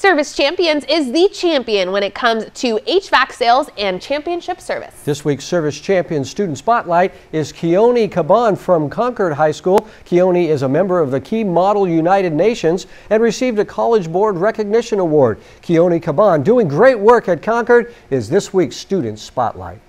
Service Champions is the champion when it comes to HVAC sales and championship service. This week's Service Champion Student Spotlight is Keoni Caban from Concord High School. Keoni is a member of the Key Model United Nations and received a College Board Recognition Award. Keoni Caban, doing great work at Concord, is this week's Student Spotlight.